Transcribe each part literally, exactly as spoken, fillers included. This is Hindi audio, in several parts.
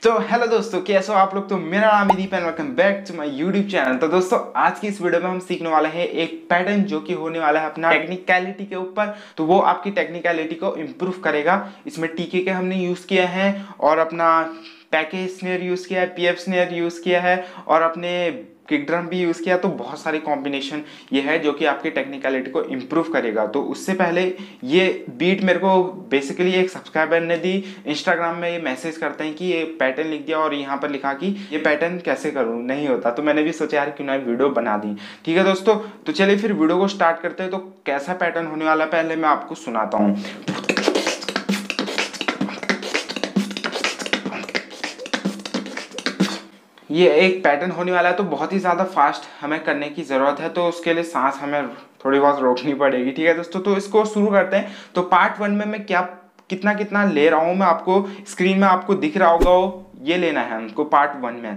तो हेलो दोस्तों, कैसे हो आप लोग। तो मेरा नाम है Deep and welcome back to my YouTube channel. तो दोस्तों आज की इस वीडियो में हम सीखने वाले हैं एक पैटर्न जो कि होने वाला है अपना टेक्निकलिटी के ऊपर। तो वो आपकी टेक्निकलिटी को इम्प्रूव करेगा। इसमें टीके के हमने यूज किया है और अपना पैकेज स्नेयर यूज किया है, पीएफ स्नेयर यूज किया है और अपने किक ड्रम भी यूज किया। तो बहुत सारे कॉम्बिनेशन ये है जो कि आपकी टेक्निकलिटी को इम्प्रूव करेगा। तो उससे पहले ये बीट मेरे को बेसिकली एक सब्सक्राइबर ने दी। इंस्टाग्राम में ये मैसेज करते हैं कि ये पैटर्न लिख दिया और यहाँ पर लिखा कि ये पैटर्न कैसे करूँ, नहीं होता। तो मैंने भी सोचा यार क्यों ना वीडियो बना दी। ठीक है दोस्तों, तो चलिए फिर वीडियो को स्टार्ट करते हैं। तो कैसा पैटर्न होने वाला पहले मैं आपको सुनाता हूँ। ये एक पैटर्न होने वाला है तो बहुत ही ज़्यादा फास्ट हमें करने की ज़रूरत है। तो उसके लिए सांस हमें थोड़ी बहुत रोकनी पड़ेगी। ठीक है दोस्तों, तो इसको शुरू करते हैं। तो पार्ट वन में मैं क्या कितना कितना ले रहा हूँ मैं आपको स्क्रीन में आपको दिख रहा होगा, ये लेना है हमको पार्ट वन में।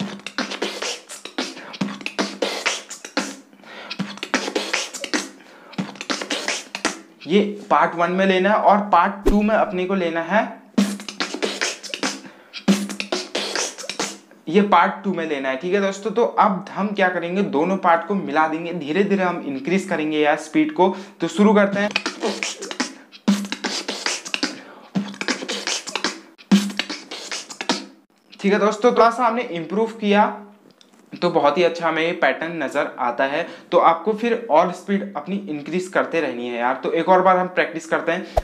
ये पार्ट वन में लेना है और पार्ट टू में अपने को लेना है, ये पार्ट टू में लेना है। ठीक है दोस्तों, तो अब हम क्या करेंगे, दोनों पार्ट को मिला देंगे, धीरे धीरे हम इंक्रीज करेंगे यार स्पीड को। तो शुरू करते हैं। ठीक है दोस्तों, थोड़ा सा हमने इंप्रूव किया तो बहुत ही अच्छा हमें ये पैटर्न नजर आता है। तो आपको फिर और स्पीड अपनी इंक्रीज करते रहनी है यार। तो एक और बार हम प्रैक्टिस करते हैं।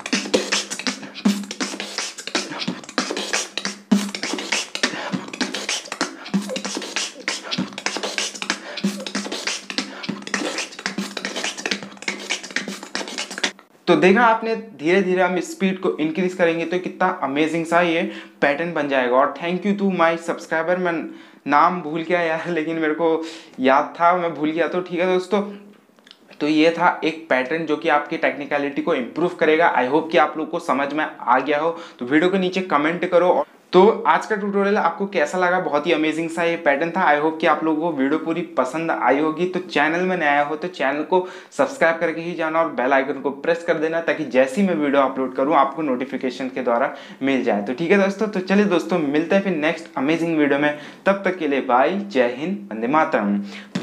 तो देखा आपने, धीरे धीरे हम स्पीड को इंक्रीज करेंगे तो कितना अमेजिंग सा ये पैटर्न बन जाएगा। और thank you to my subscriber, मैं नाम भूल गया यार, लेकिन मेरे को याद था, मैं भूल गया। तो ठीक है दोस्तों, तो ये था एक पैटर्न जो कि आपकी टेक्निकलिटी को इम्प्रूव करेगा। आई होप कि आप लोग को समझ में आ गया हो। तो वीडियो के नीचे कमेंट करो। तो आज का ट्यूटोरियल आपको कैसा लगा, बहुत ही अमेजिंग सा ये पैटर्न था। आई होप कि आप लोगों को वीडियो पूरी पसंद आई होगी। तो चैनल में नया हो तो चैनल को सब्सक्राइब करके ही जाना और बेल आइकन को प्रेस कर देना, ताकि जैसी मैं वीडियो अपलोड करूं आपको नोटिफिकेशन के द्वारा मिल जाए। तो ठीक है दोस्तों, तो चलिए दोस्तों मिलते हैं फिर नेक्स्ट अमेजिंग वीडियो में। तब तक के लिए बाय, जय हिंद, वंदे मातरम।